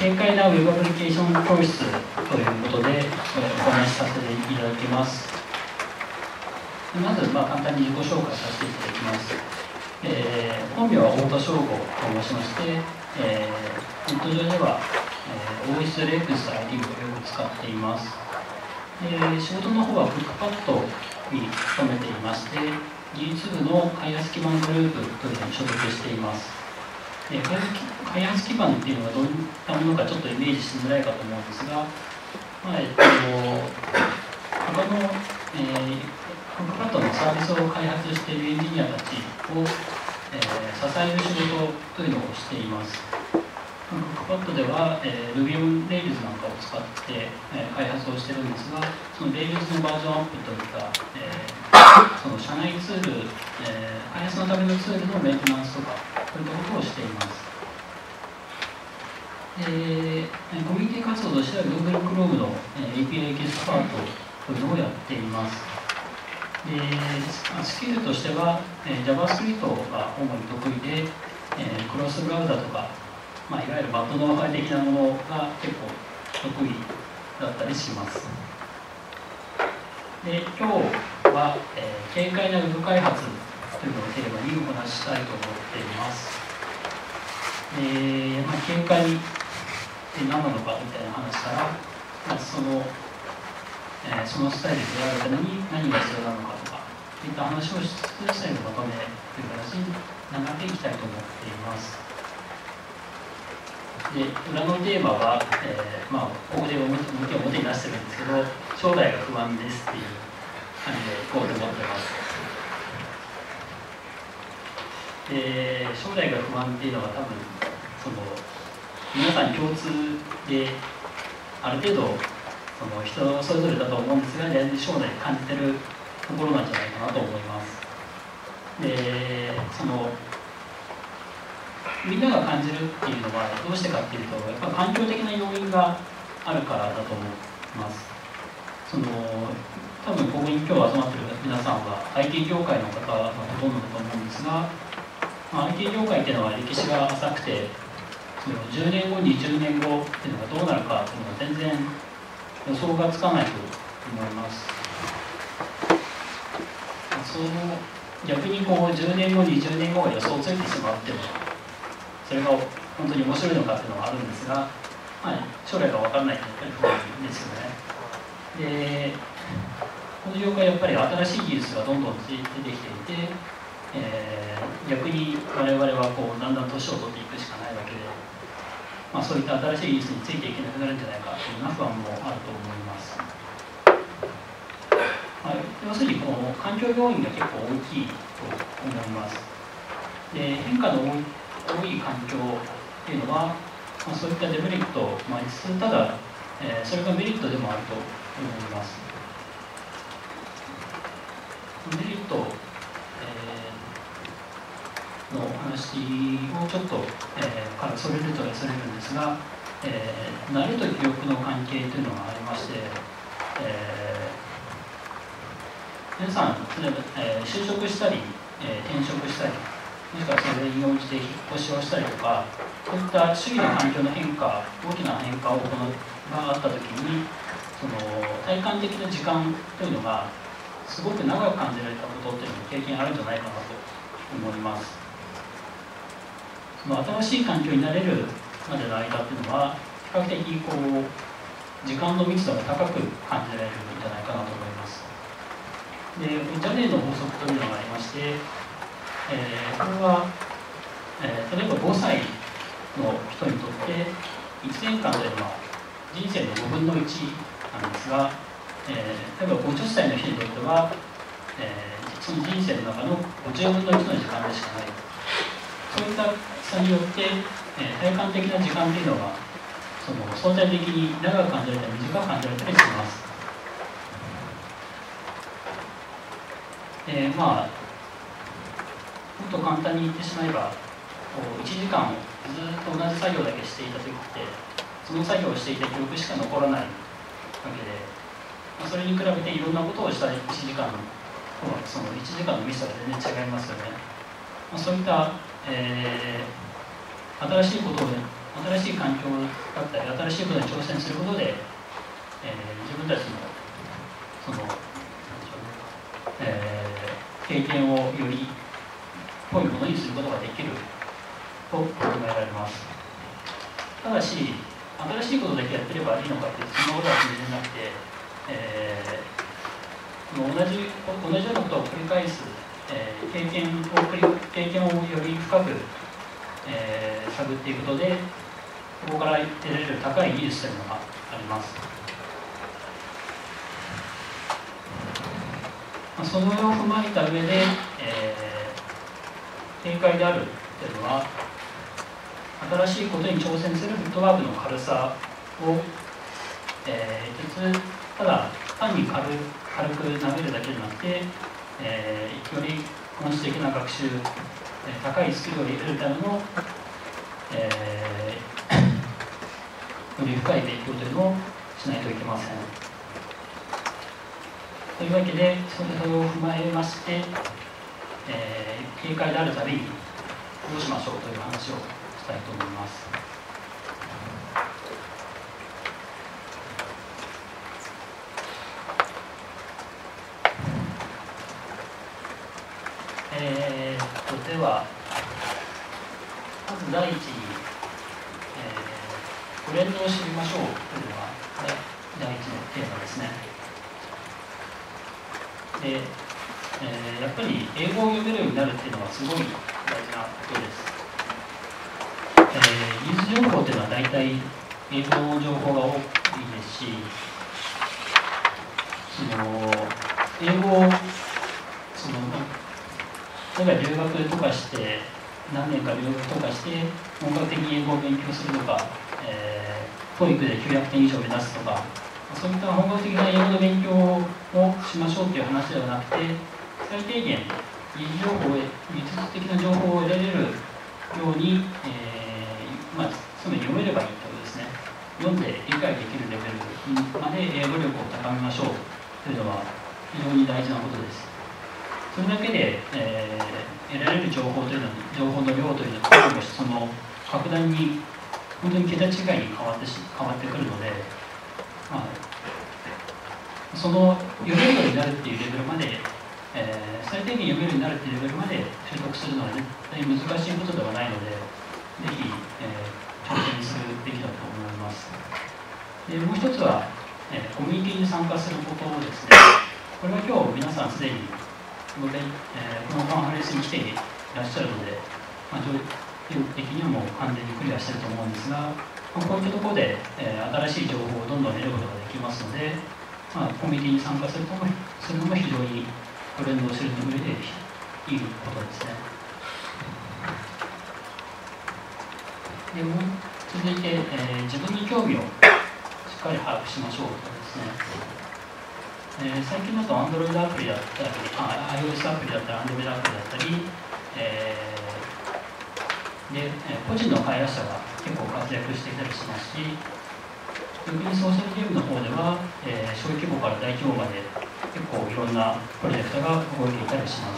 軽快なウェブアプリケーション教室ということで、お話しさせていただきます。まず、簡単に自己紹介させていただきます。本名は太田翔吾と申しまして、ネット上では、OS、Linux、ID をよく使っています。仕事の方はクックパッドに勤めていまして、技術部の開発基盤グループというのに所属しています。開発基盤っていうのはどういったものかちょっとイメージしづらいかと思うんですが、他の、クックパッドのサービスを開発しているエンジニアたちを、支える仕事というのをしています。クックパッドでは、Ruby on Rails なんかを使って、開発をしているんですが、その Rails のバージョンアップといった、その社内ツール、開発のためのツールのメンテナンスとか、そういったことをしています。コミュニティ活動としては Google Chrome の API エキスパートというのをやっています。スキルとしては、JavaScript が主に得意で、クロスブラウザとか、いわゆるバッドノウハウ的なものが結構得意だったりします。で、今日は、軽快なウェブ開発というのをテーマにお話ししたいと思っています。軽快って何なのかみたいな話から、そのスタイルでやるために何が必要なのかとか、そういった話をしつつ最後まとめという形に流れていきたいと思っています。で、裏のテーマは、ここで表に出してるんですけど、将来が不安ですっていう感じでいこうと思ってます。で、将来が不安っていうのは多分皆さん共通である程度人それぞれだと思うんですが、将来感じてるところなんじゃないかなと思います。で、みんなが感じるっていうのはどうしてかっていうと、やっぱ環境的な要因があるからだと思います。多分ここに今日集まってる皆さんは IT 業界の方がほとんどだと思うんですが、IT 業界っていうのは歴史が浅くて、10年後、20年後っていうのがどうなるかっていうのは全然予想がつかないと思います。逆に10年後、20年後が予想ついてしまうっていうのは、それが本当に面白いのかっていうのはあるんですが、将来が分からないとやっぱり不安ですよね。で、この業界はやっぱり新しい技術がどんどん出てきていて、逆に我々はだんだん年を取っていくしかないわけで、そういった新しい技術についていけなくなるんじゃないかというような不安もあると思います。要するに環境要因が結構大きいと思います。で、変化の多い環境っていうのは、そういったデメリットをしつつ、ただ、それがメリットでもあると思います。メリットの話をちょっと、からそれるんですが、慣れと記憶の関係というのがありまして、皆さん、例えば、就職したり、転職したり、もしくはそれに応じて引っ越しをしたりとか、そういった周囲の環境の変化、大きな変化があったときに、体感的な時間というのがすごく長く感じられたことっていうのも経験あるんじゃないかなと思います。新しい環境に慣れるまでの間っていうのは、比較的時間の密度が高く感じられるんじゃないかなと思います。で、ジャネーの法則というのがありまして、これは、例えば5歳の人にとって1年間というのは人生の5分の1なんですが、例えば50歳の人にとっては、その人生の中の50分の1の時間でしかない。そういった差によって、体感的な時間というのが相対的に長く感じられたり短く感じられたりします。もっと簡単に言ってしまえば、1時間ずっと同じ作業だけしていたときって、その作業をしていた記憶しか残らないわけで、それに比べていろんなことをした1時間とは、その1時間のミスは全然違いますよね。そういった、新しいことを新しい環境だったり新しいことに挑戦することで、自分たちのその、経験をより濃いものにすることができると考えられます。ただし、新しいことだけやってればいいのかってそんなことは全然なくて、同じようなことを繰り返す、経験をより深く、探っていくことで、そこから得られる高い技術というのがあります。その上を踏まえた上で、正解であるというのは、新しいことに挑戦するフットワークの軽さを、ただ単に軽く投げるだけじゃなくて、より本質的な学習、高いスキルを得るための、より深い勉強というのをしないといけません。というわけで、それを踏まえまして、警戒であるたびにどうしましょうという話をしたいと思います。では、まず第一に、トレンドを知りましょうというのが第一のテーマですね。で、やっぱり英語を読めるようになるっていうのはすごい大事なことです。技術情報っていうのは大体英語の情報が多いですし、英語を例えば留学とかして何年か留学とかして本格的に英語を勉強するとか、TOEIC で900点以上目指すとか、そういった本格的な英語の勉強をしましょうという話ではなくて、最低限技術的な情報を得られるように、つまり読めればいいということですね。読んで理解できるレベルまで英語力を高めましょうというのは非常に大事なことです。それだけで、得られる情報の量というのはその格段に本当に桁違いに変わってくるので、その読めるようになるっていうレベルまで、最低限読めるようになるっていうレベルまで習得するのは絶対難しいことではないので、ぜひ、挑戦するべきだと思います。でもう一つは、コミュニティに参加することですね。これは今日皆さんすでにこのカンファレンスに来ていらっしゃるので、基本的にはもう完全にクリアしていると思うんですが、こういったところで、新しい情報をどんどん得ることができますので、コミュニティに参加するのも非常にトレンドを知る上でいいことですね。でも続いて、自分の興味をしっかり把握しましょうとですね。最近だと Android アプリだったり、iOS アプリだったり、Android アプリだったり、個人の開発者が結構活躍していたりしますし、逆にソーシャルゲームの方では、小規模から大規模まで結構いろんなプロジェクトが動いていたりします。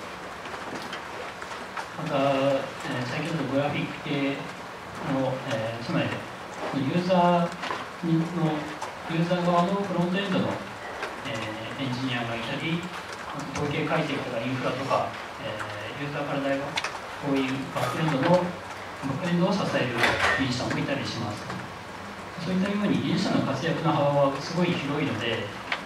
また、最近だとグラフィック系の、つまりユーザー側のフロントエンドのエンジニアがいたり、統計解析とかインフラとか、ユーザーからこういうバックエンドを支える技術者もいたりします。そういったように技術者の活躍の幅はすごい広いので、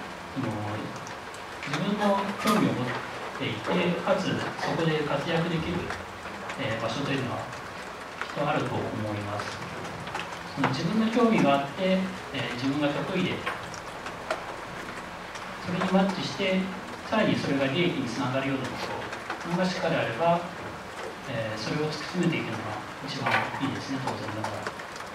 自分の興味を持っていて、かつそこで活躍できる、場所というのはきっとあると思います。自分の興味があって、自分が得意で、それにマッチして、さらにそれが利益につながるようなことがしっかりあれば、それを突き詰めていくのが一番いいですね、当然ながら。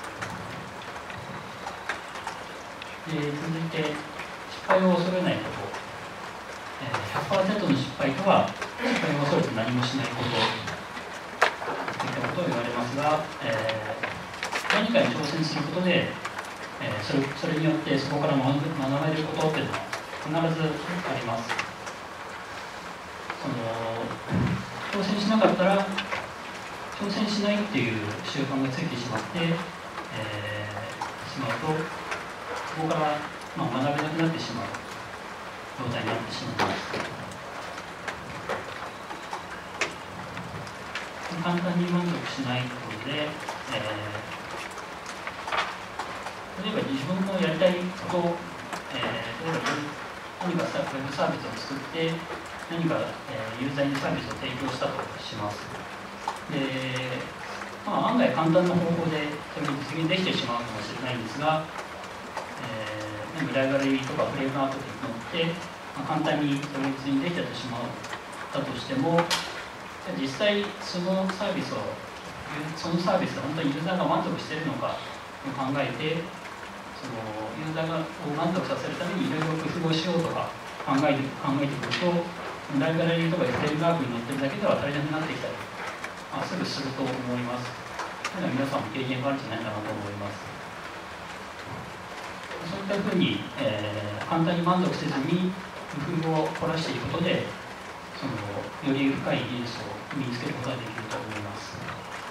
続いて、失敗を恐れないこと。100% の失敗とは、失敗を恐れて何もしないことといったことを言われますが、何かに挑戦することで、それによってそこから学べることっていうのは必ずあります。挑戦しなかったら挑戦しないっていう習慣がついてしまって、しまうと、そこから、学べなくなってしまう状態になってしまいます。簡単に満足しないことで、例えば自分のやりたいことを、例えば何かウェブサービスを作って何か、ユーザーにサービスを提供したとします。で、案外簡単な方法でそれに実現できてしまうかもしれないんですが、ライブラリとかフレームワークに乗って、簡単にそれに実現できたとしまったとしても、実際そのサービスで本当にユーザーが満足しているのかを考えて、そのユーザーを満足させるためにいろいろ工夫をしようとか考えてくると、ライブラリとかフレームワークに乗ってるだけでは足りなくなってきたり、すぐすると思います。それは皆さんも経験があるんじゃないかなと思います。そういったふうに、簡単に満足せずに工夫を凝らしていくことで、より深い技術を身につけることができると思います。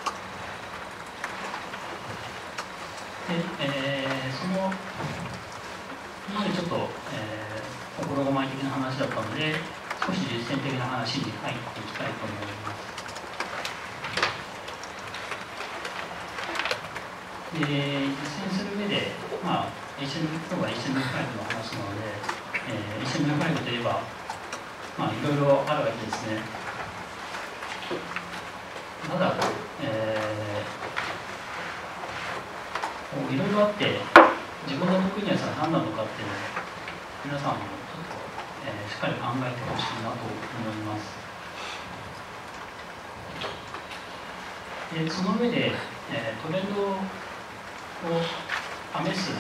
で、今までちょっと、心構え的な話だったので、少し実践的な話に入っていきたいと思います。で、実践する上で、今日は HTML5 の話なので、HTML5 といえば、いろいろあるわけですね。ただ、いろいろあって、自分の得意なやつは何なのかっていうのを、皆さんもちょっと、しっかり考えてほしいなと思います。で、その上で、トレンドを試す、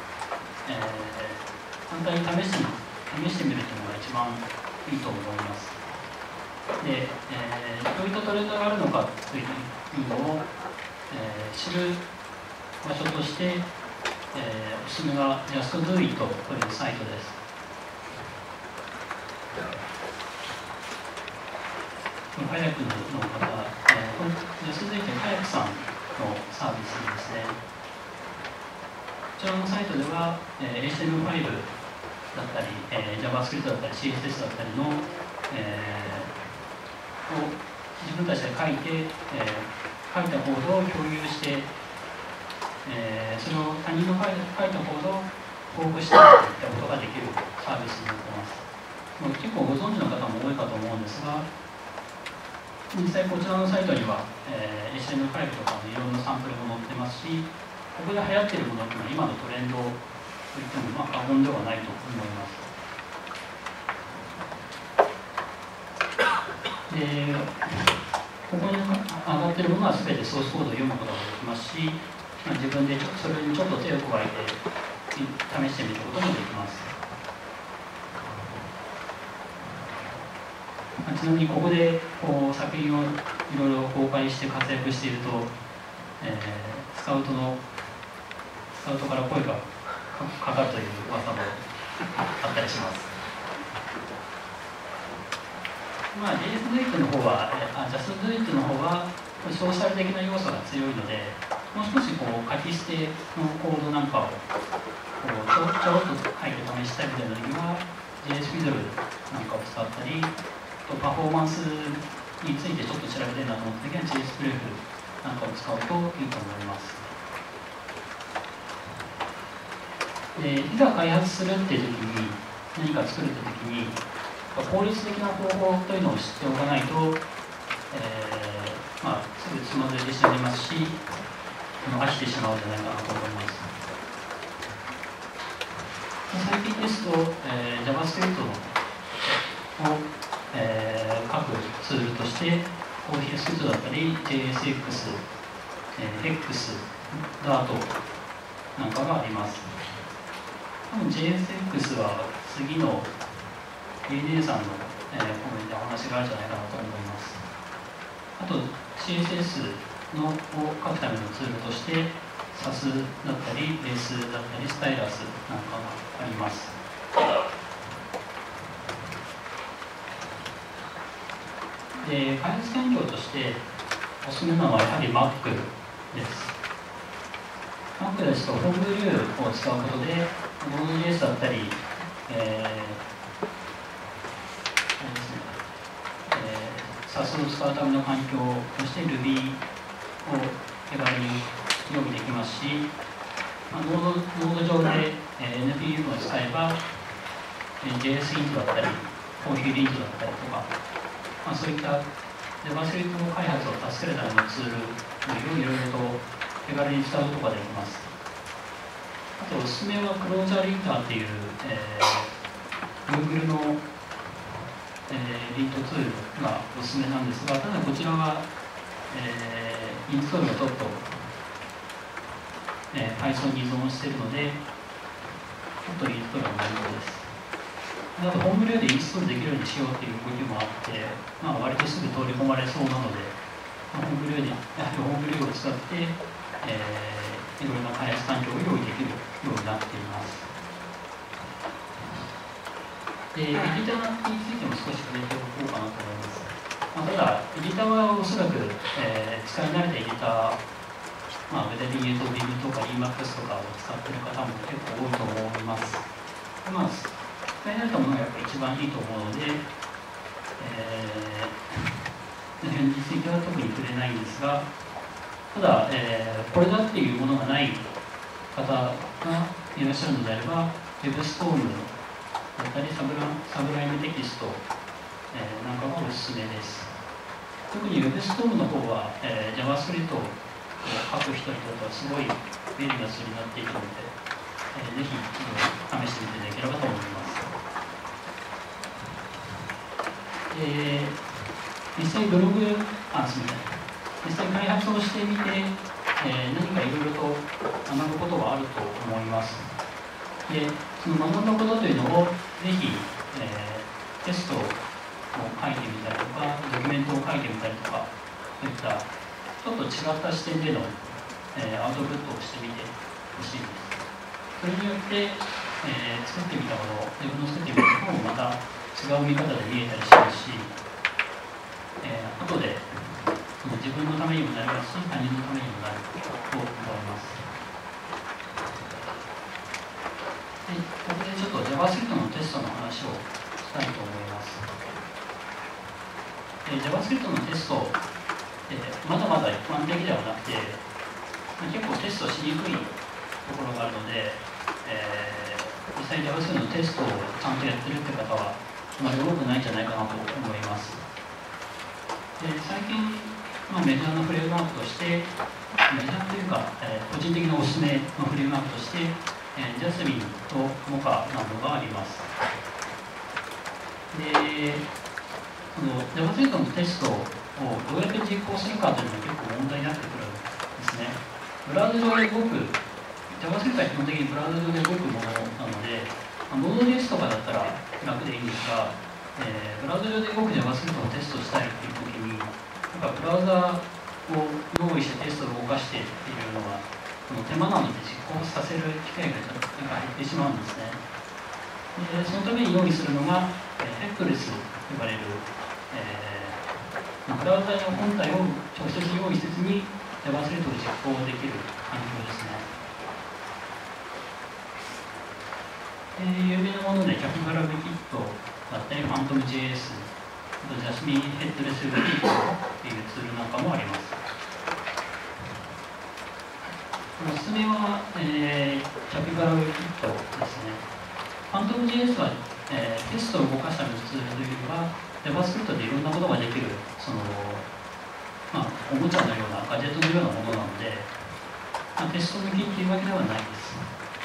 簡単に試してみるというのが一番いいと思います。で、どういったトレンドがあるのかというのを、知る場所として、おすすめは JustDo It というサイトです。カヤクの方、JustDo It カヤクさんのサービスですね。こちらのサイトでは、HTML5 だったり、JavaScript だったり CSS だったりの、を自分たちで書いて、書いたコードを共有して、それを他人の書いたコードを交付していったことができるサービスになっています。結構ご存知の方も多いかと思うんですが、実際こちらのサイトには、HTML5 とかのいろんなサンプルも載ってますし、ここで流行っているものというのは今のトレンドといっても過言ではないと思います。で、ここに上がっているものは全てソースコードを読むことができますし、自分でそれにちょっと手を加えて試してみることもできます。ちなみにここで作品をいろいろ公開して活躍していると、スカウトから声がかかるという噂もあったりします。JustDo It の方は、JustDo It の方はソーシャル的な要素が強いので、もう少し書き捨てのコードなんかをちょろっと書いて試したいみたいな時は JSFiddle なんかを使ったり、パフォーマンスについてちょっと調べたいなと思った時は JSPref なんかを使うといいと思います。で、いざ開発するっていう時に、何か作るって時に、効率的な方法というのを知っておかないと、すぐつまずいてしまいますし、飽きてしまうんじゃないかなと思います。最近ですと、JavaScript を、書くツールとして、コーヒースーツだったり、JSX、X、Dart なんかがあります。多分 JSX は次の AD さんの、コメントでお話があるんじゃないかなと思います。あと CSS を書くためのツールとして SAS だったり、ベースだったり、スタイラスなんかがあります。で、開発環境として、 おすすめなのはやはり Mac です。Mac ですと、ホームブリューを使うことで、Node.js だったり、SAS を使うための環境として Ruby を手軽に用意できますし、ノード上で NPM を使えば、JS イントだったり、コーヒーリントだったりとか、そういった JavaScript 開発を助けるためのツールをいろいろと手軽に使うことができます。あとおすすめはクロージャーリンターっていう、Google の、リントツールがおすすめなんですが、ただこちらは、インストールがちょっと、Python に依存しているので、ちょっとインストールが難しいです。あと、ホームブリューでインストールできるようにしようという動きもあって、割とすぐ取り込まれそうなので、ホームブリューを使って、いろいろな開発環境を用意できるようになっています。エディターについても少し触れておこうかなと思います。ただ、エディターはおそらく、使い慣れたエディター、ウェデビングと Vim とか Emacs とかを使っている方も結構多いと思います。使い慣れたものがやっぱり一番いいと思うので、その辺については特に触れないんですが、ただ、これだっていうものがない方がいらっしゃるのであれば、WebStorm だったりサブライムテキスト、なんかがおすすめです。特に WebStorm の方は、JavaScript を書く人にとってはすごい便利なツールになっているので、ぜひ試してみていただければと思います。実際ブログ、すみません。実際開発をしてみて、何かいろいろと学ぶことがあると思います。で、その学んだことというのをぜひ、テストを書いてみたりとか、ドキュメントを書いてみたりとか、そういったちょっと違った視点での、アウトプットをしてみてほしいです。それによって、作ってみたもの、自分の作ってみたものをまた違う見方で見えたりしますし、後でその自分のためにもなりますし、他人のためにもなると思います。で、ここでちょっと JavaScript のテストの話をしたいと思います。JavaScript のテスト、まだまだ一般的ではなくて、結構テストしにくいところがあるので、実際 JavaScript のテストをちゃんとやってるって方はあまり多くないんじゃないかなと思います。で、最近、メジャーなフレームワークとして、メジャーというか、個人的なおすすめのフレームワークとして、Jasmine と Mocha などがあります。で、その JavaScript のテストをどうやって実行するかというのが結構問題になってくるんですね。ブラウザ上で動く、JavaScript は基本的にブラウザ上で動くものなので、Node.js とかだったら楽でいいんですが、ブラウザ上で動く JavaScript をテストしたいというときに、ブラウザを用意してテストを動かしてっていうのは、その手間なので実行させる機会が減ってしまうんですね。で、そのために用意するのが、Headless と呼ばれる、ブラウザの本体を直接用意せずに JavaScript を実行できる環境ですね。有名なもので Capybara Webkit だったり PhantomJS、Jasmine Headless Webkit というツールなんかもあります。おすすめは、Capybara Webkit ですね。PhantomJS は、テストを動かすためのツールというよりは、JavaScript でいろんなことができる、おもちゃのような、ガジェットのようなものなので、テスト向きっていうわけではないです。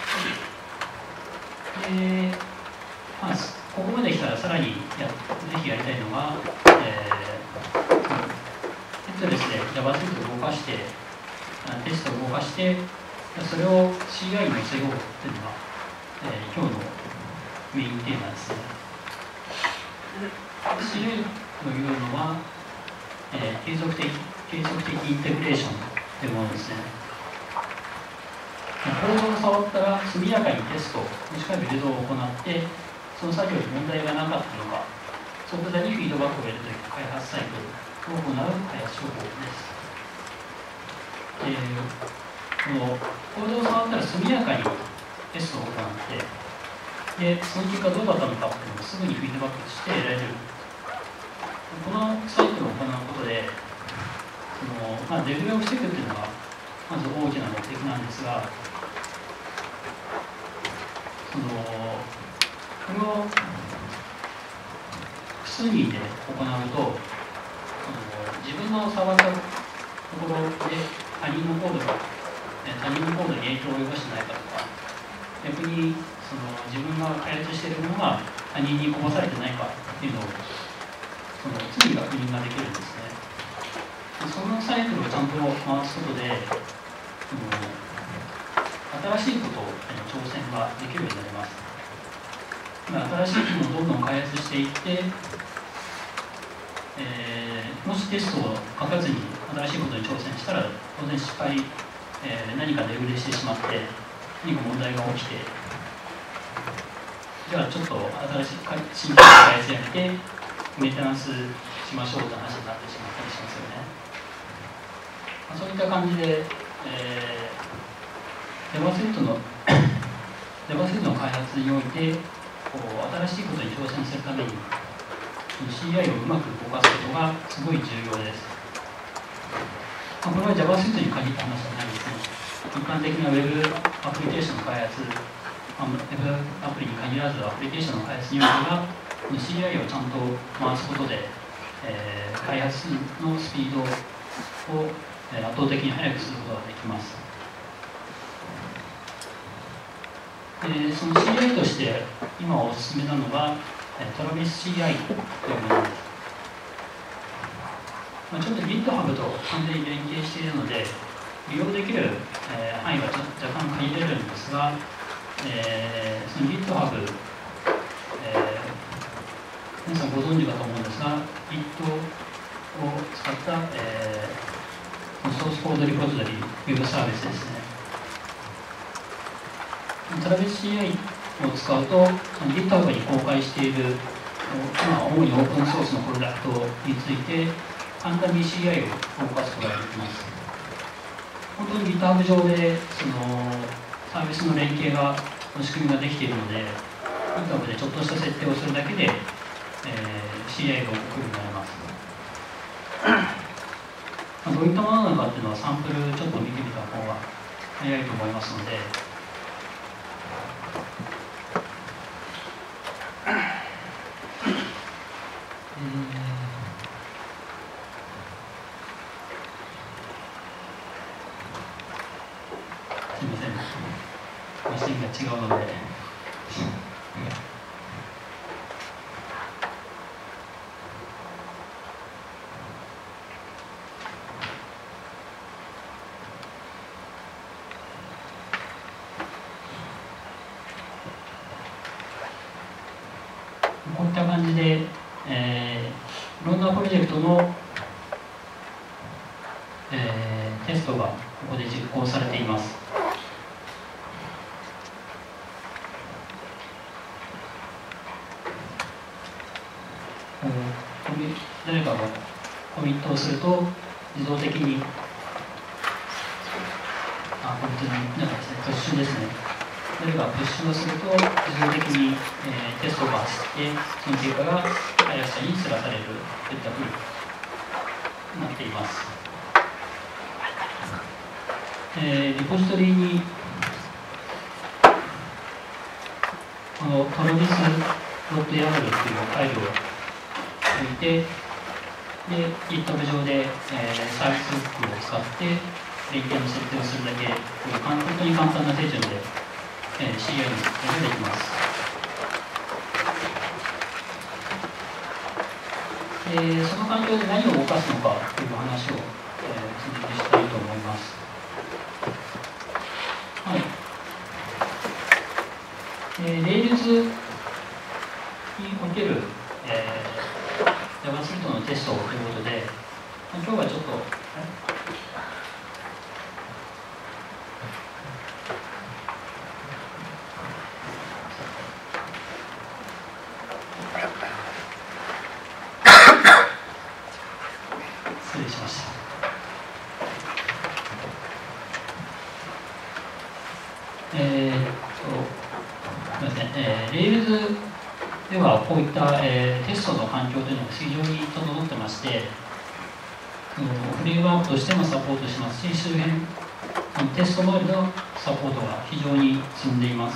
で、ここまで来たらさらにぜひやりたいのが、Headless で JavaScript を動かして、テストを動かして、それを CI に載せようというのが、今日のメインテーマですね。CI というのは、継続的インテグレーションというものですね。コードを触ったら速やかにテスト、もしくはビルドを行って、その作業に問題がなかったのか、即座にフィードバックを得るという開発サイクルを行う開発手法です。 このコードを触ったら速やかにテストを行って、その結果どうだったのかっていうのをすぐにフィードバックして得られる。このサイクルを行うことで、デフレを防ぐっていうのがまず大きな目的なんですが、これを複数人で行うと、自分の触ったところで他人のコードに影響を及ぼしてないかとか、逆に自分が開発しているものが他人にこぼされてないかっていうのを常に確認ができるんですね。そのサイクルをちゃんと回すことで、新しいことへの挑戦ができるようになります。新しいものをどんどん開発していって、もしテストを書かずに新しいことに挑戦したら当然失敗、何かデフレしてしまって何か問題が起きて、じゃあちょっと新しい新規の開発やめてメンテナンスしましょうって話になってしまったりしますよね。そういった感じで、JavaScript の開発において新しいことに挑戦するためにCI をうまく動かすことがすごい重要です。これは JavaScript に限った話じゃないですね。一般的な Web アプリケーションの開発、Web アプリに限らずアプリケーションの開発においては、CI をちゃんと回すことで、開発のスピードを圧倒的に速くすることができます。その CI として今おすすめなのがトラビス CI というものです。ちょっと GitHub と完全に連携しているので利用できる、範囲は若干限られるんですが、その GitHub、皆さんご存知かと思うんですが Git を使った、ソースコードリポジトリ、ウェブサービスですね。トラビス CI を使うと、GitHub に公開している、主にオープンソースのプロダクトについて、簡単に CI を動かすことができます。本当に GitHub 上でサービスの連携の仕組みができているので、GitHub でちょっとした設定をするだけで、CI が動くようになります。どういったものなのかっていうのはサンプルちょっと見てみた方が早いと思いますので、すみません、マシンが違うので。こういった感じで、いろんなプロジェクトの、テストがここで実行されています。誰かがコミットをすると自動的にコミットなんかですね、プッシュですね。誰かがプッシュをすると自動的に、テストが走ってその結果が開発者に知らされるといったふうになっています。リポジトリにこのトラビス .yaml というファイルを置いて、GitHub 上で、サービスフックを使って連携の設定をするだけという本当に簡単な手順で、CI の設定ができます。その環境で何を動かすのかという話を、続きしたいと思います。はい。Rails における、JavaScript のテストということで、今日はちょっと、失礼しました。 すみません、Rails ではこういった、テストの環境というのが非常に整ってまして、フレームワークとしてもサポートしますし、周辺テスト周りのサポートが非常に進んでいます。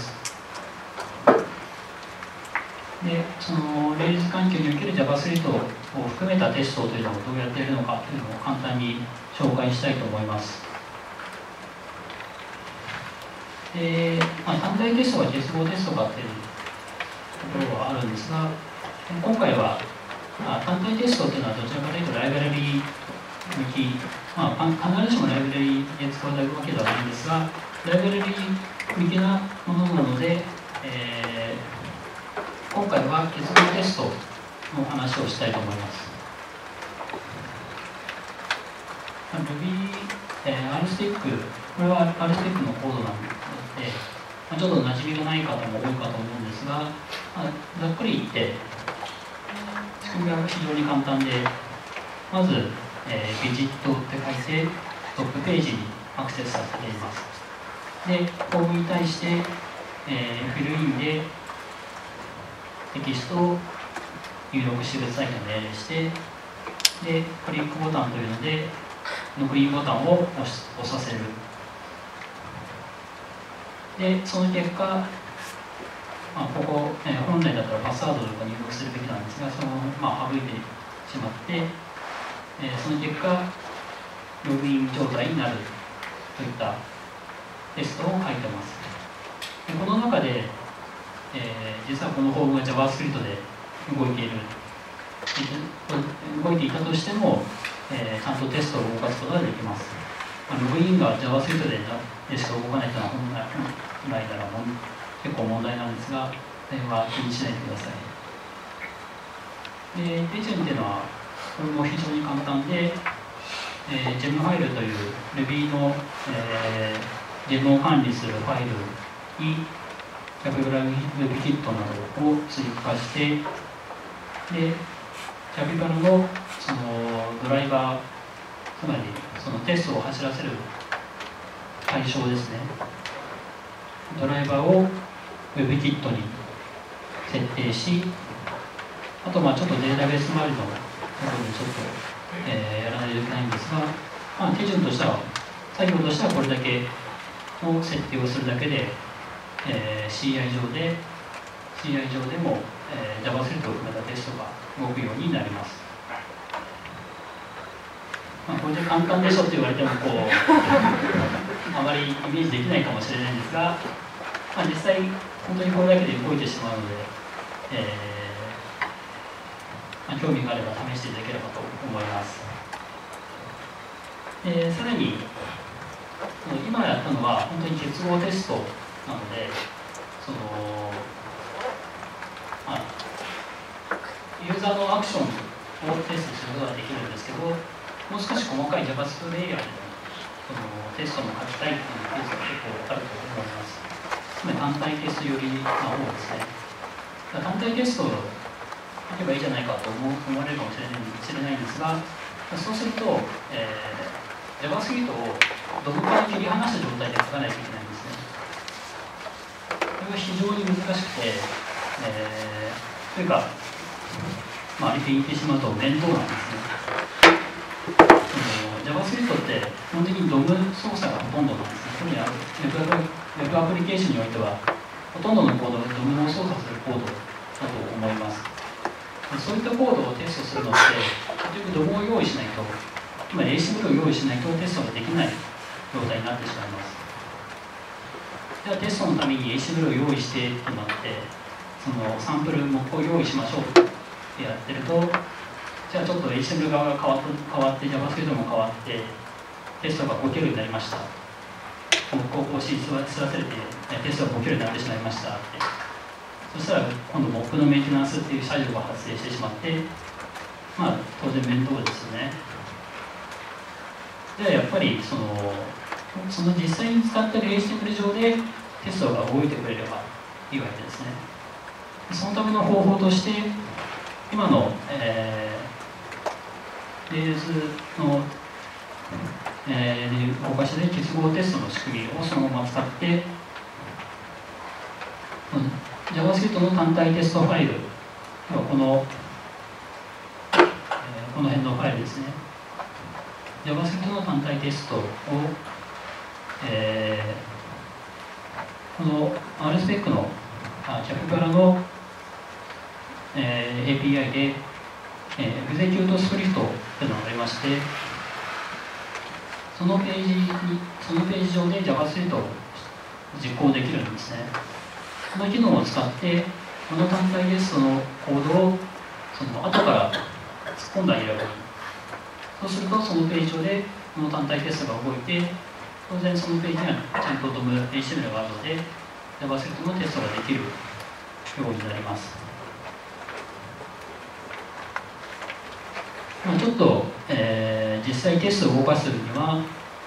で、その Rails 環境における JavaScript を含めたテストというのをどうやっているのかというのを簡単に紹介したいと思います。で、単体テストが結合テストかというところはあるんですが、今回は、単体テストというのはどちらかというとライブラリー向き、必ずしもライブラリーで使われるわけではないんですが、ライブラリー向きなものなので、今回は結合テストの話をしたいと思います。RSpec、これは RSpec のコードなので、ちょっと馴染みがない方も多いかと思うんですが、ざっくり言って、仕組みは非常に簡単で、まず、ビジットって書いて、トップページにアクセスさせています。で、フォームに対して、フィルインでテキストを入力し物体に命令して、で、クリックボタンというので、残りボタンを押させる。で、その結果、ここ、本来だったらパスワードとか入力するべきなんですが、その省いてしまって、その結果、ログイン状態になるといったテストを書いてます。でこの中で、実はこのフォームが JavaScript で動いていたとしても、ちゃんとテストを動かすことができます。ログインが JavaScript でしか動かないというのは本来なら結構問題なんですが、それは気にしないでください。で、手順というのは、これも非常に簡単で、gem ファイルという Ruby の、gem を管理するファイルに Capybara WebKit などを追加して、で、Capybara のそのドライバー、つまりそのテストを走らせる対象ですね。ドライバーを WebKit に設定し、あとちょっとデータベース周りのところでちょっと、やらないといけないんですが、手順としては、作業としてはこれだけの設定をするだけで、CI 上でも、JavaScript を含めたテストが動くようになります。これで簡単でしょって言われてもあまりイメージできないかもしれないんですが、実際本当にこれだけで動いてしまうので、興味があれば試していただければと思います。さらに今やったのは本当に結合テストなので、ユーザーのアクションをテストすることができるんですけど、もう少し細かい JavaScript レイヤーでテストも書きたいというケースが結構あると思います。つまり単体テスト寄りな方ですね。単体テストを書けばいいじゃないかと思われるかもしれないんですが、そうすると、JavaScript をドムから切り離した状態で書かないといけないんですね。これが非常に難しくて、というか、リピートしてしまうと面倒なんですね。JavaScript って基本的にドム操作がほとんどなんですね。特にウェブアプリケーションにおいては、ほとんどのコードがドムを操作するコードだと思います。そういったコードをテストするのって、結局ドムを用意しないと、つまり HTML を用意しないとテストができない状態になってしまいます。ではテストのために HTML を用意してとなって、そのサンプルもこう用意しましょうってやってると、じゃあちょっと HTML 側が変わって JavaScript も変わってテストが5キロになりました。更新すらせれてテストが5キロになってしまいましたって。そしたら今度モップのメンテナンスっていう作業が発生してしまって、当然面倒ですよね。ではやっぱりその実際に使っている HTML 上でテストが動いてくれればいいわけですね。そのための方法として今の、Rails の、動かしで結合テストの仕組みをそのまま使って JavaScript の単体テストファイル、この辺のファイルですね。JavaScript の単体テストを、この RSpec のキャプからの、API で、Execute Script というのがありまして、そのページ上で JavaScript を実行できるんですね。この機能を使って、この単体テストのコードを後から突っ込んであげればいい。そうすると、そのページ上でこの単体テストが動いて、当然そのページにはちゃんとDOM HTML があるので、JavaScript のテストができるようになります。ちょっと、実際テストを動かすには、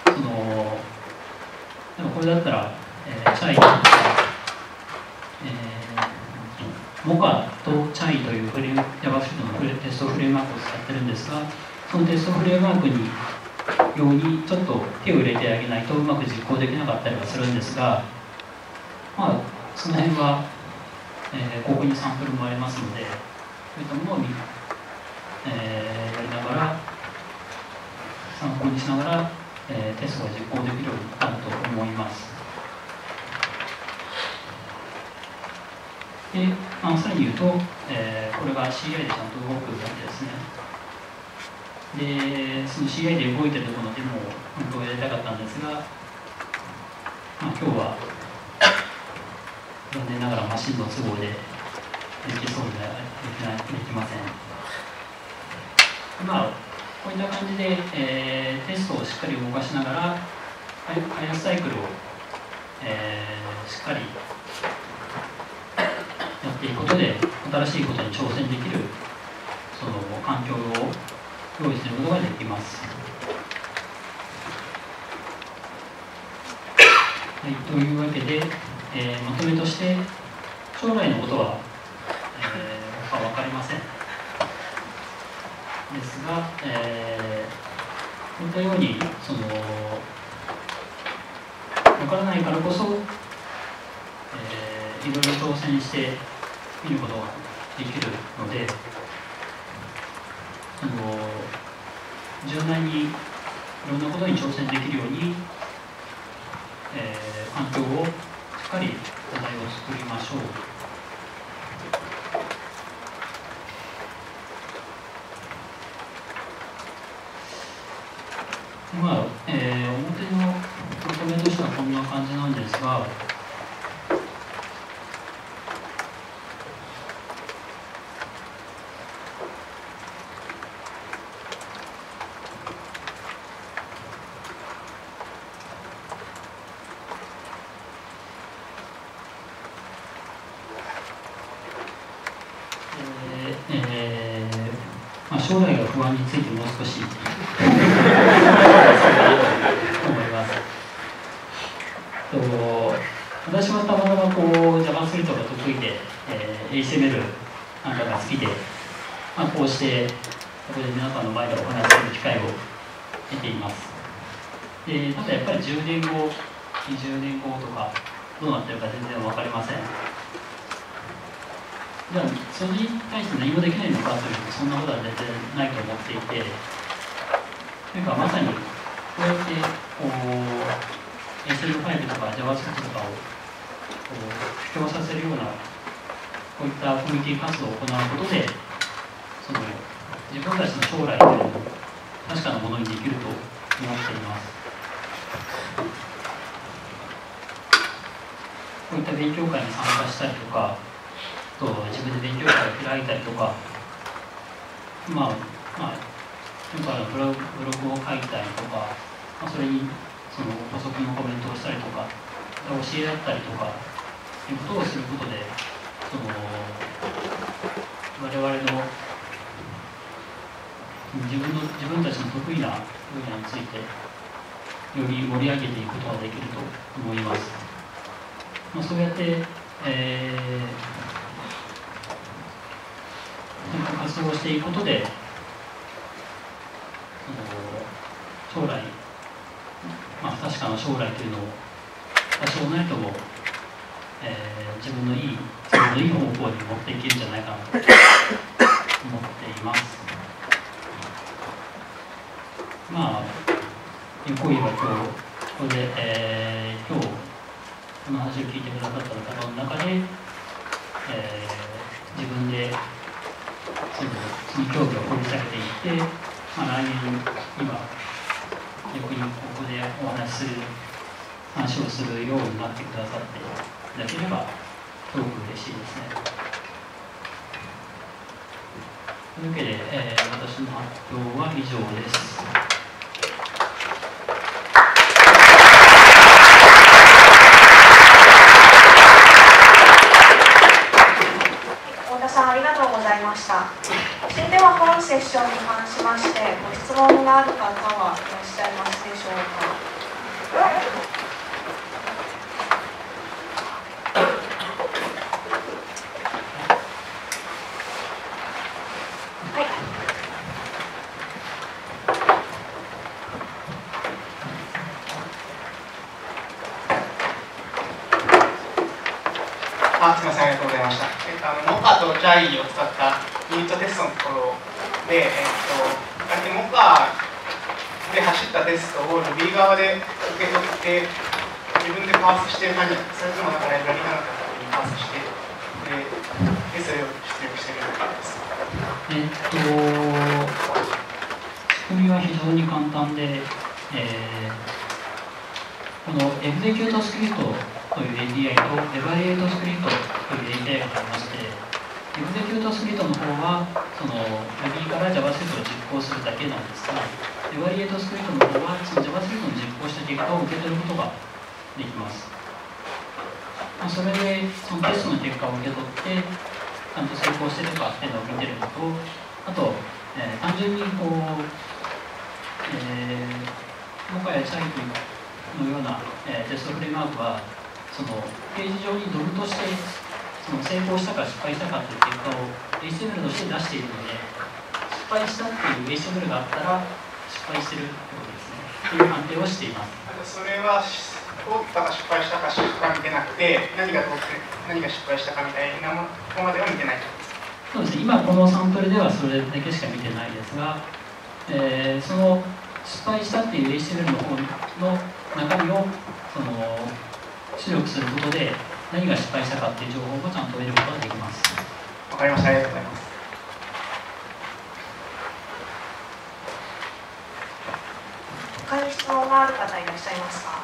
でもこれだったら、チャイとか、モカとチャイというJavaScript のテストフレームワークを使ってるんですが、そのテストフレームワークにようにちょっと手を入れてあげないとうまく実行できなかったりはするんですが、その辺は、ここにサンプルもありますので、そういったものをやりながら、参考にしながら、テストが実行できるようになると思います。で、さらに言うと、これが CI でちゃんと動くわけですね。で、その CI で動いているところのデモを本当はやりたかったんですが、今日は残念ながらマシンの都合でできそうにできません。こういった感じで、テストをしっかり動かしながら、開発サイクルを、しっかりやっていくことで、新しいことに挑戦できるその環境を用意することができます。はい、というわけで、まとめとして、将来のことは、分かりません。ですが、こういったように分からないからこそ、いろいろ挑戦してみることができるので、柔軟にいろんなことに挑戦できるように、環境をしっかり土台を作りましょう。表のまとめとしてはこんな感じなんですが、将来が不安についてもう少し思います。私はたまたまJavaScript が得意で、HTML なんかが好きで、こうしてここで皆さんの前でお話しする機会を得ています。で、ただやっぱり10年後、20年後とかどうなってるか全然分かりません。じゃあそれに対して何もできないのかというと、そんなことは全然ないと思っていて、というかまさにこうやってHTML5 とか JavaScript とかを布教させるようなこういったコミュニティ活動を行うことで、自分たちの将来というのを確かなものにできると思っています。こういった勉強会に参加したりとか、自分で勉強会を開いたりとか、よくブログを書いたりとか、それに補足のコメントをしたりとか、教え合ったりとかいうことをすることで、我々の自分たちの得意な分野についてより盛り上げていくことができると思います。そうやって活動していくことで、将来、確かな将来というのを多少なりとも自分のいい方向に持っていけるんじゃないかなと思っています。まあよく言えば今日ここで、今日この話を聞いてくださった方の中で、自分でその競技を掘り下げていって、来年今逆にここでお話をするようになってくださっていただければすごく嬉しいですね。というわけで、私の発表は以上です。 太田さん、ありがとうございました。それでは本セッションに関しましてご質問がある方はいらっしゃいますでしょうか。 すみません、ありがとうございました。モカとジャイを使ったユニットテストのところで、モカで走ったテストを Ruby 側で受け取って、自分でパースしている感じ、それともライブラリかなんかにパースして、でそれを出力している感じです。 仕組みは非常に簡単で、このエグゼキュートスクリプトという API とエバリエイトスクリプトという API がありまして、エグゼキュートスクリプトの方はその Ruby から JavaScript を実行するだけなんですが、エバリエイトスクリプトの方はその JavaScript の実行した結果を受け取ることができます。それでそのテストの結果を受け取ってちゃんと成功しているかっていうのを見てるのと、あと、単純にこう、モカやチャイのような、テストフレームワークはそのページ上にドルとしてその成功したか失敗したかという結果を HTML として出しているので、失敗したっていう HTML があったら失敗してるってことですねという判定をしています。 それは通ったか失敗したかしか見てなくて、何が通って何が失敗したかみたいなものまでは見てない。 そうですね、今このサンプルではそれだけしか見てないですが、その失敗したっていう HTML の方の中身をその出力することで何が失敗したかっていう情報をちゃんと得ることができます。 わかりました。ありがとうございます。 他に質問がある方いらっしゃいますか。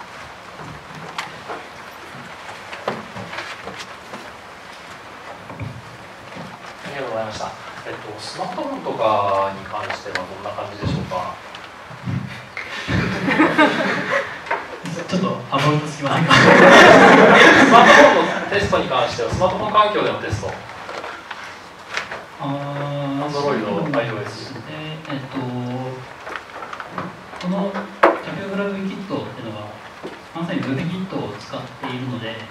ありがとうございました。スマートフォンとかに関してはどんな感じでしょうか。 ちょっとアバウトすぎませんか。 スマートフォンのテストに関しては、スマートフォン環境でのテスト。Android、iOS。 このキャピオグラフィーキットっていうのは、まさに Ruby キットを使っているので、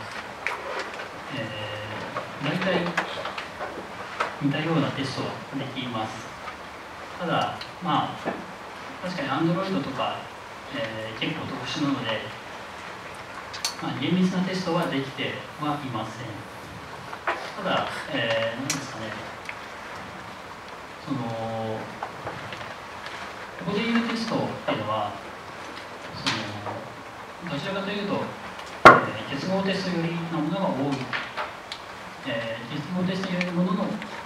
大体似たようなテストができます。ただ、確かに Android とか、結構特殊なので、厳密なテストはできてはいません。ただ、何ですかね、ここでいうテストっていうのは、どちらかというと、結合テストよりのものが多い、結合テストよりものを、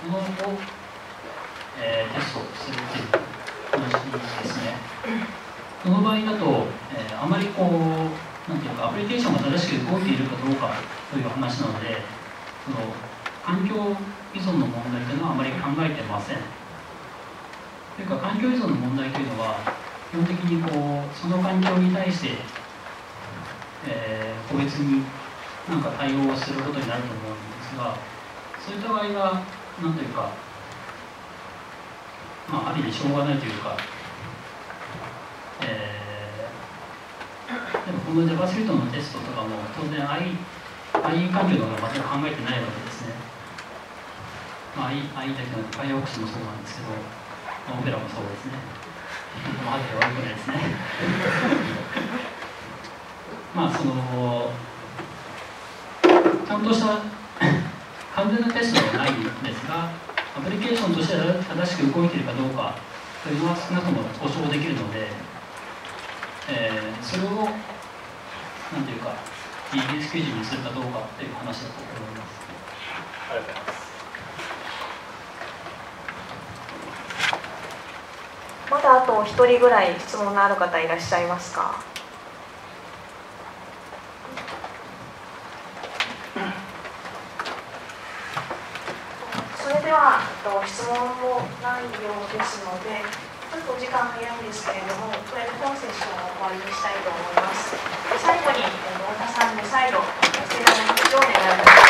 テストするという話ですね。その場合だと、あまりなんていうかアプリケーションが正しく動いているかどうかという話なので、その環境依存の問題というのはあまり考えてません。というか環境依存の問題というのは基本的にその環境に対して、個別に何か対応をすることになると思うんですが、そういった場合は何というか、ある意味しょうがないというか、でもこの JavaScript のテストとかも当然 IE 環境のことは全く考えてないわけですね。IE だけじゃなくて Firefox もそうなんですけど、オペラもそうですね。あって悪くないですね。ちゃんととした完全なテストではないんですが、アプリケーションとして正しく動いているかどうかというのは少なくとも保証できるので、それをなんていうか技術基準にするかどうかという話だと思います。 ありがとうございます。 まだあと1人ぐらい質問のある方いらっしゃいますか？それでは質問もないようですので、ちょっとお時間早いんですけれども、これで本セッションを終わりにしたいと思います。最後に太田さんに再度、盛大な拍手をお願いします。